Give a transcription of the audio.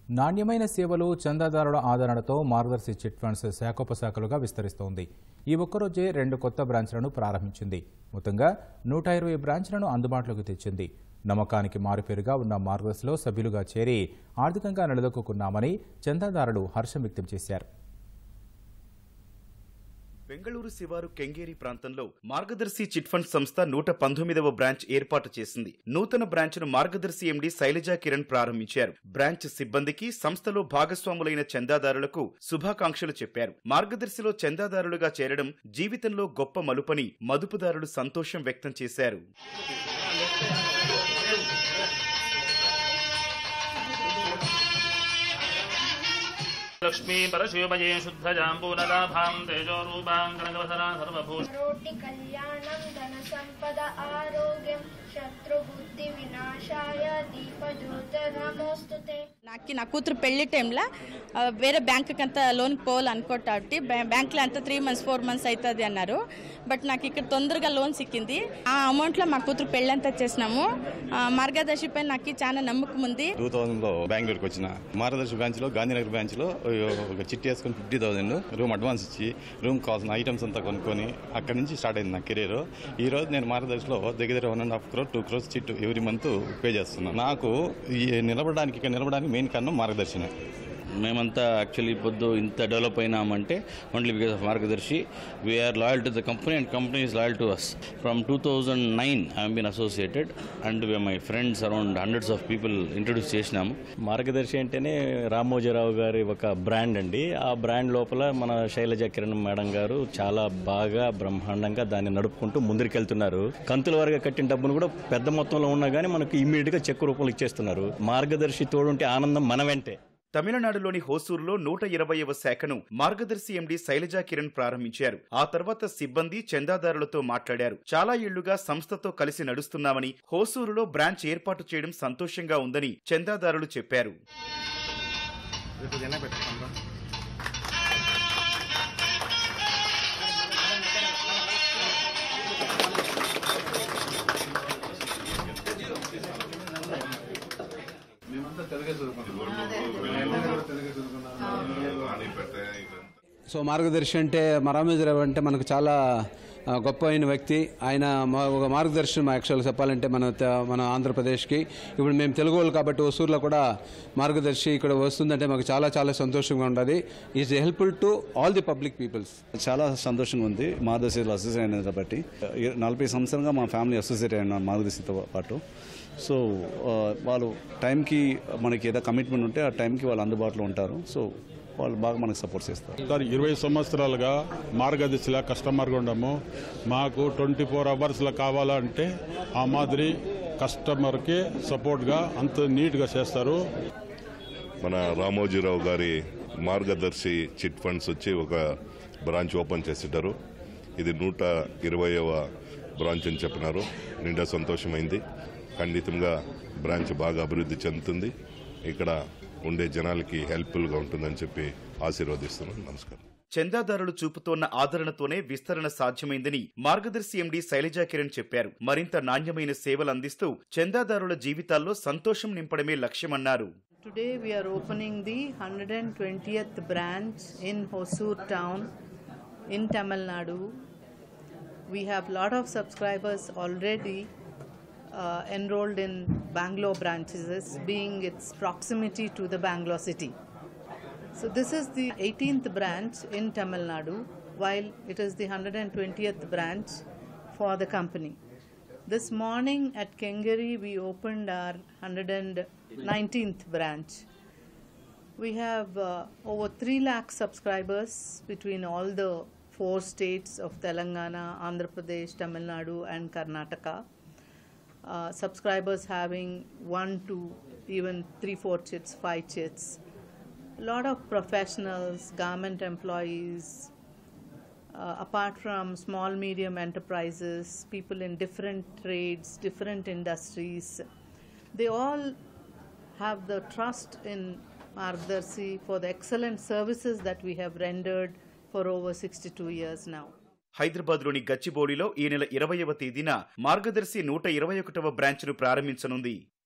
నాణ్యమైన సేవలు చందాదారుల ఆదరణతో మార్గదర్శి chit funds శాఖోపశాఖలుగా విస్తరిస్తోంది. ఈ ఒక్కరోజే 2 కొత్త బ్రాంచ్లను ప్రారంభించింది. మొత్తంగా 120 బ్రాంచ్లను అందుబాటులోకి తెచ్చింది. నమ్మకానికి మారుపేరుగా ఉన్న మార్గదర్శిలో సభ్యులుగా చేరి ఆర్థికంగా నిలదొక్కున్నామని చందాదారులు హర్షం వ్యక్తం చేశారు. బెంగళూరు శివారు కెంగేరి ప్రాంతంలో మార్గదర్శి చిట్ ఫండ్ సంస్థ 119వ బ్రాంచ్ ఏర్పాటు చేసింది. నూతన బ్రాంచ్ను మార్గదర్శి ఎండీ శైలజా కిరణ్ ప్రారంభించారు. బ్రాంచ్ సిబ్బందికి, సంస్థలో భాగస్వాములైన చందాదారులకు శుభాకాంక్షలు చెప్పారు. మార్గదర్శిలో చందాదారులుగా చేరడం జీవితంలో గొప్ప మలుపని మదుపుదారులు సంతోషం వ్యక్తం చేశారు. लक्ष्मी परशुभये शुद्धजाम्बूललाभां तेजोरूपां गणगवसरा सर्वभूष रोटि कल्याणं धन संपद आरोग्यं शत्रुबुद्धि विनाशाय दीपज्योतिर्नमोस्तुते. నా కూతురు పెళ్లి టైంలో వేరే బ్యాంకుకి అంతా లోన్కి పోవాలనుకోటి బ్యాంకులో అంతా 3 months 4 months అవుతుంది అన్నారు. బట్ నాకు ఇక్కడ తొందరగా లోన్ సిక్కింది. ఆ అమౌంట్లో మా కూతురు పెళ్లి అంతా చేసినాము. మార్గదర్శి పై నాకు చాలా నమ్మకం ఉంది. 2000లో బెంగళూరుకి వచ్చిన మార్గదర్శి బ్రాంచ్ లో, గాంధీనగర్ బ్రాంచ్ లో ఒక చిట్టి వేసుకుని 50,000 రూమ్ అడ్వాన్స్ ఇచ్చి రూమ్ కావాల్సిన ఐటమ్స్ అంతా కొనుక్కొని అక్కడి నుంచి స్టార్ట్ అయింది నా కెరీర్. ఈ రోజు నేను మార్గదర్శిలో దగ్గర 1.5 crore 2 crores chit every month pay చేస్తున్నాను. నాకు నిలబడడానికి మెయిన్ కారణం మార్గదర్శినే. మేమంతా యాక్చువల్లీ పొద్దు ఇంత డెవలప్ అయినామంటే only because of Margadarsi. We are loyal to the company and company is loyal to us. From 2009 I have been associated and my friends around hundreds of people introduce చేసినాము. మార్గదర్శి అంటేనే రామోజీరావు గారి ఒక బ్రాండ్ అండి. ఆ బ్రాండ్ లోపల మన శైలజా కిరణ్ మేడం గారు చాలా బాగా బ్రహ్మాండంగా దాన్ని నడుపుకుంటూ ముందుకెళ్తున్నారు. కంతుల వారిగా కట్టిన డబ్బును కూడా పెద్ద మొత్తంలో ఉన్నా కానీ మనకు ఇమ్మీడియట్ గా చెక్ రూపంలో ఇచ్చేస్తున్నారు. మార్గదర్శి తోడుంటే ఆనందం మన వెంటే. తమిళనాడులోని హోసూరులో 120వ శాఖను మార్గదర్శి ఎండీ శైలజా కిరణ్ ప్రారంభించారు. ఆ తర్వాత సిబ్బంది, చందాదారులతో మాట్లాడారు. చాలా ఏళ్లుగా సంస్థతో కలిసి నడుస్తున్నామని, హోసూరులో బ్రాంచ్ ఏర్పాటు చేయడం సంతోషంగా ఉందని చందాదారులు చెప్పారు. సో మార్గదర్శి అంటే రామోజీరావు అంటే మనకు చాలా గొప్ప అయిన వ్యక్తి. ఆయన ఒక మార్గదర్శనం యాక్చువల్గా చెప్పాలంటే మన ఆంధ్రప్రదేశ్కి. ఇప్పుడు మేము తెలుగు వాళ్ళు కాబట్టి హోసూరులో కూడా మార్గదర్శి ఇక్కడ వస్తుందంటే మాకు చాలా చాలా సంతోషంగా ఉంటుంది. Is helpful to all the public peoples. చాలా సంతోషంగా ఉంది మార్గదర్శిలో అసోసియేట్ అయినది కాబట్టి. 40 సంవత్సరంగా మా ఫ్యామిలీ అసోసియేట్ అయిన మార్గదర్శితో పాటు. సో వాళ్ళు టైంకి మనకి ఏదో కమిట్మెంట్ ఉంటే ఆ టైంకి వాళ్ళు అందుబాటులో ఉంటారు. సో వాళ్ళు బాగా మనకు సపోర్ట్ చేస్తారు. 20 సంవత్సరాలుగా మార్గదర్శిలా కస్టమర్గా ఉండము. మాకు 24 hours కావాలంటే ఆ మాదిరి కస్టమర్కి సపోర్ట్గా అంత నీట్గా చేస్తారు. మన రామోజీరావు గారి మార్గదర్శి చిట్ ఫండ్స్ వచ్చి ఒక బ్రాంచ్ ఓపెన్ చేసిటారు. ఇది 120వ బ్రాంచ్ అని చెప్పినారు. నిండా సంతోషమైంది. ఖండితంగా బ్రాంచ్ బాగా అభివృద్ధి చెందుతుంది. ఇక్కడ ఉండే జనాలకి హెల్ప్ఫుల్గా ఉంటుందని చెప్పి ఆశీర్వదిస్తున్నాను. నమస్కారం. చందాదారులు చూపుతోన్న ఆదరణతోనే విస్తరణ సాధ్యమైందని మార్గదర్శి ఎండీ శైలజా కిరణ్ చెప్పారు. మరింత నాణ్యమైన సేవలు అందిస్తూ చందాదారుల జీవితాల్లో సంతోషం నింపడమే లక్ష్యమన్నారు. Today we are opening the 120th branch in Hosur town in Tamil Nadu. We have lot of subscribers already enrolled in Bangalore branches, being its proximity to the Bangalore city. So this is the 18th branch in Tamil Nadu, while it is the 120th branch for the company. This morning at Kengeri we opened our 119th branch. We have over 3 lakh subscribers between all the 4 states of Telangana, Andhra Pradesh, Tamil Nadu and Karnataka. Subscribers having 1 to even 3-4 chits, 5 chits. A lot of professionals, government employees, apart from small medium enterprises, people in different trades, different industries, they all have the trust in Margdarshi for the excellent services that we have rendered for over 62 years now. హైదరాబాద్లోని గచ్చిబౌలిలో ఈ నెల 20వ తేదీన మార్గదర్శి 121వ బ్రాంచ్ను ప్రారంభించనుంది.